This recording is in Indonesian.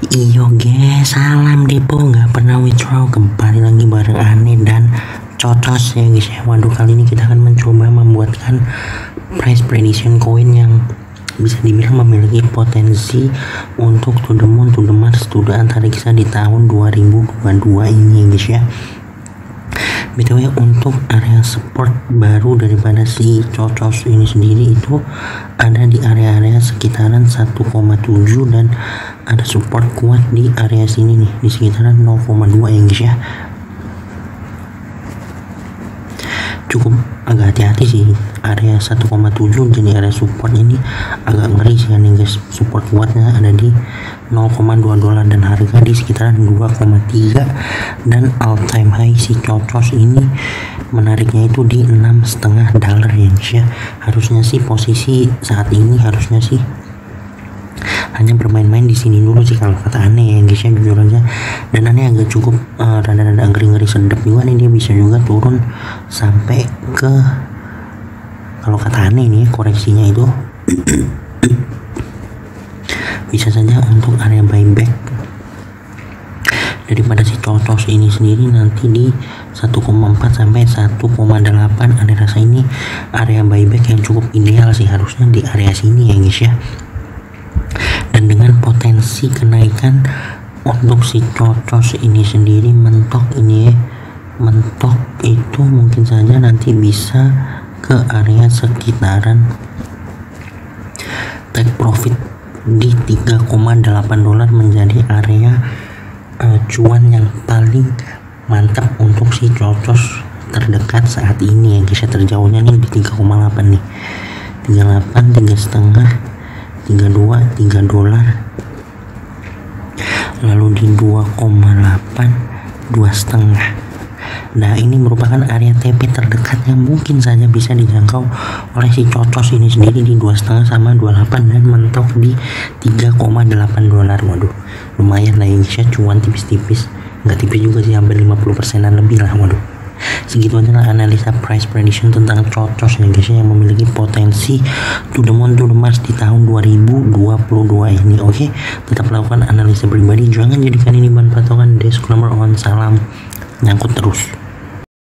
Iyo guys, salam depo nggak pernah withdraw, kembali lagi bareng Ane dan Cocos ya guys ya. Waduh, kali ini kita akan mencoba membuatkan price prediction coin yang bisa dibilang memiliki potensi untuk to the moon, to the Mars, to the antariksa di tahun 2022 ini ya guys ya. BTW untuk area support baru daripada si Cocos ini sendiri itu ada di area-area sekitaran 1,7 dan ada support kuat di area sini nih di sekitaran 0,2 ya guys ya. Cukup agak hati-hati sih, area 1,7 jadi area support ini agak ngeri sih nih guys. Support kuatnya ada di 0,2 dolar dan harga di sekitaran 2,3 dan all time high si Cocos ini menariknya itu di 6,5 dolar ya guys ya. Harusnya sih posisi saat ini harusnya sih hanya bermain-main di sini dulu sih kalau kata Ane ya guys ya, jujur aja. Dan Ane agak cukup rada-rada ngeri-ngeri sedep juga nih, dia bisa juga turun sampai ke, kalau kata Ane nih koreksinya itu bisa saja untuk area buyback daripada si Cocos ini sendiri nanti di 1,4 sampai 1,8. Ane rasa ini area buyback yang cukup ideal sih, harusnya di area sini ya guys ya. Dan dengan potensi kenaikan untuk si Cocos ini sendiri mentok ini ya, mentok itu mungkin saja nanti bisa ke area sekitaran take profit di 3,8 dolar menjadi area cuan yang paling mantap untuk si Cocos terdekat saat ini ya guys ya. Terjauhnya nih di 3,8 nih, 38, 3,5, 32, 3 dolar, lalu di 2,8, 2,5. Nah ini merupakan area TP terdekat yang mungkin saja bisa dijangkau oleh si Cocos ini sendiri di 2,5 sama 28 dan mentok di 3,8 dolar. Waduh, lumayan lah ya guys ya, cuan tipis-tipis, nggak tipis juga sih, hampir 50%an lebih lah. Waduh, segitu aja lah analisa price prediction tentang Cocos ya guys yang memiliki potensi to the moon, to the Mars di tahun 2022 ini. Oke, tetap lakukan analisa pribadi, jangan jadikan ini bahan patokan. Disclaimer on, salam nyangkut terus.